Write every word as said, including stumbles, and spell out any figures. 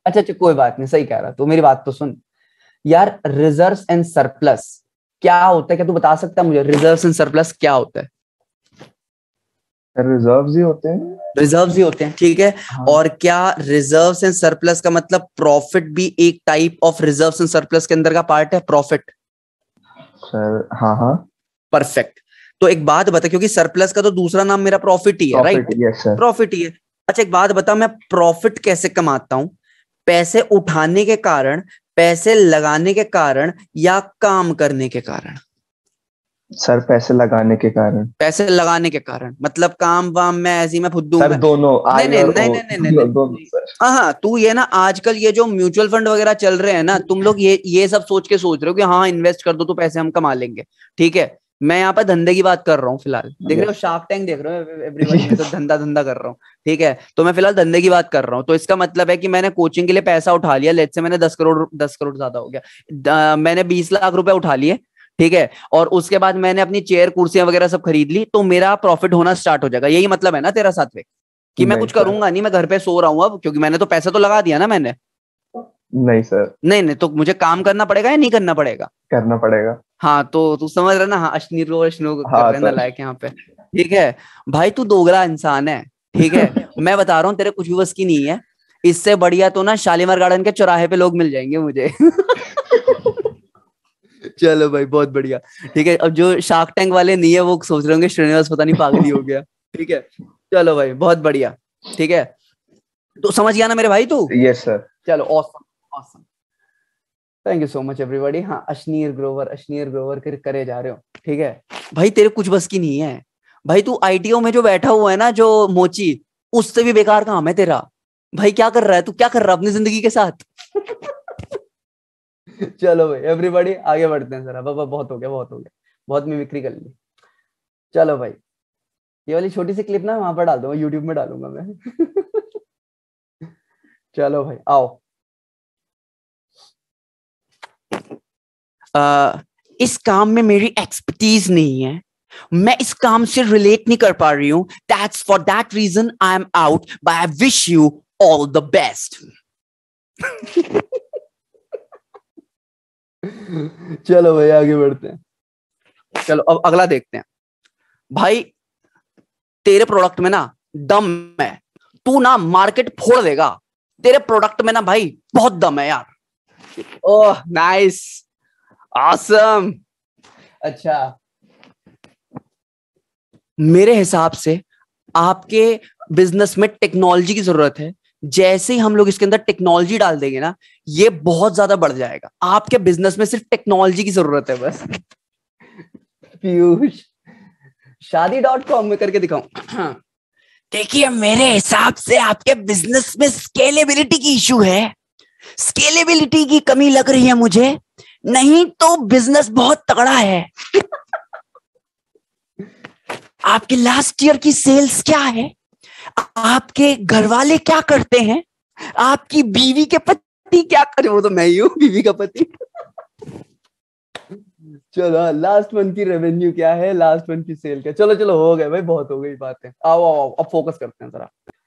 अच्छा अच्छा कोई बात नहीं, सही कह रहा, तू मेरी बात तो सुन यार। रिजर्व्स एंड सरप्लस क्या होता है, क्या तू बता सकता है मुझे रिजर्व्स एंड सरप्लस क्या होता है? रिजर्व्स ही होते हैं। रिजर्व्स ही होते हैं, ठीक है। हाँ और क्या रिजर्व्स एंड सरप्लस का मतलब प्रॉफिट भी एक type of reserves and surplus के अंदर का पार्ट है, प्रॉफिट? सर, हाँ हाँ। परफेक्ट। तो एक बात बता, क्योंकि सरप्लस का तो दूसरा नाम मेरा प्रॉफिट ही है, profit, right? Yes sir. Profit ही है। अच्छा एक बात बता, मैं प्रॉफिट कैसे कमाता हूं? पैसे उठाने के कारण, पैसे लगाने के कारण, या काम करने के कारण? सर, पैसे लगाने के कारण। पैसे लगाने के कारण मतलब काम वाम में ऐसे ही मैं फुद्दू सर मैं। दोनों, नहीं आई नहीं और नहीं ओ, नहीं नहीं नहीं दोनों दोनों नहीं। सर। हाँ हाँ, तू ये ना आजकल ये जो म्यूचुअल फंड वगैरह चल रहे हैं ना, तुम लोग ये ये सब सोच के सोच रहे हो कि हाँ इन्वेस्ट कर दो तो पैसे हम कमा लेंगे, ठीक है। मैं यहाँ पर धंधे की बात कर रहा हूँ फिलहाल, देख रहे हो यस शार्क टैंक देख रहे हो एवरीबॉडी, मैं तो यस। धंधा धंधा कर रहा हूँ, ठीक है। तो मैं फिलहाल धंधे की बात कर रहा हूँ, तो इसका मतलब है कि मैंने कोचिंग के लिए पैसा उठा लिया, लेट्स से मैंने दस करोड़, दस करोड़ ज्यादा हो गया, द- मैंने बीस लाख रुपए उठा लिए, ठीक है। और उसके बाद मैंने अपनी चेयर कुर्सियां वगैरह सब खरीद ली, तो मेरा प्रॉफिट होना स्टार्ट हो जाएगा, यही मतलब है ना तेरा सात्विक? कि मैं नहीं कुछ सर। करूंगा नहीं, मैं घर पे सो रहा हूँ अब, क्योंकि मैंने तो पैसा तो लगा दिया ना मैंने। नहीं सर। नहीं नहीं, तो मुझे काम करना पड़ेगा या नहीं करना पड़ेगा? करना पड़ेगा। हाँ तो तू समझ रहा है ना, हाँ अश्नीर को अश्नीर कर हाँ रहे हैं ना सर। लायक यहाँ पे, ठीक है। भाई तू दोगला इंसान है, ठीक है। मैं बता रहा हूँ तेरे कुछ भी बस की नहीं है। इससे बढ़िया तो ना शालीमार गार्डन के चौराहे पे लोग मिल जाएंगे मुझे। चलो भाई बहुत बढ़िया, ठीक है। अब जो शार्क टैंक वाले नहीं है वो सोच रहे होंगे श्रीनिवास पता नहीं पागल ही हो गया, ठीक है। चलो भाई बहुत बढ़िया, ठीक है। तो समझ गया ना मेरे भाई तू? Yes sir. चलो awesome, awesome. Thank you so much everybody. हाँ अश्नीर ग्रोवर, अश्नीर ग्रोवर कर करे जा रहे हो, ठीक है। भाई तेरे कुछ बस की नहीं है। भाई तू आईटीओ में जो बैठा हुआ है ना, जो मोची, उससे भी बेकार काम है तेरा। भाई क्या कर रहा है तू, क्या कर रहा है अपनी जिंदगी के साथ? चलो भाई एवरीबॉडी आगे बढ़ते हैं जरा, बाबा बहुत हो गया, बहुत हो गया, बहुत मिमिक्री कर ली। चलो भाई, ये वाली छोटी सी क्लिप ना वहां पर डाल दूंगा, यूट्यूब में डालूंगा मैं। चलो भाई आओ। आ, इस काम में मेरी एक्सपर्टीज नहीं है, मैं इस काम से रिलेट नहीं कर पा रही हूं, that's for that reason I am out, but I wish you all the best. चलो भाई आगे बढ़ते हैं। चलो अब अगला देखते हैं। भाई तेरे प्रोडक्ट में ना दम है, तू ना मार्केट फोड़ देगा, तेरे प्रोडक्ट में ना भाई बहुत दम है यार। Oh nice, awesome. अच्छा, मेरे हिसाब से आपके बिजनेस में टेक्नोलॉजी की जरूरत है। जैसे ही हम लोग इसके अंदर टेक्नोलॉजी डाल देंगे ना, ये बहुत ज्यादा बढ़ जाएगा। आपके बिजनेस में सिर्फ टेक्नोलॉजी की जरूरत है बस। पीयूष, शादी डॉट कॉम में करके दिखाऊं? देखिए मेरे हिसाब से आपके बिजनेस में स्केलेबिलिटी की इशू है, स्केलेबिलिटी की कमी लग रही है मुझे, नहीं तो बिजनेस बहुत तगड़ा है। आपके लास्ट ईयर की सेल्स क्या है? आपके घर वाले क्या करते हैं? आपकी बीवी के पति क्या करे? वो तो मैं ही हूँ बीवी का पति। चलो लास्ट मंथ की रेवेन्यू क्या है, लास्ट मंथ की सेल क्या? चलो चलो हो गए भाई, बहुत हो गई बातें, आओ आओ आओ अब फोकस करते हैं जरा।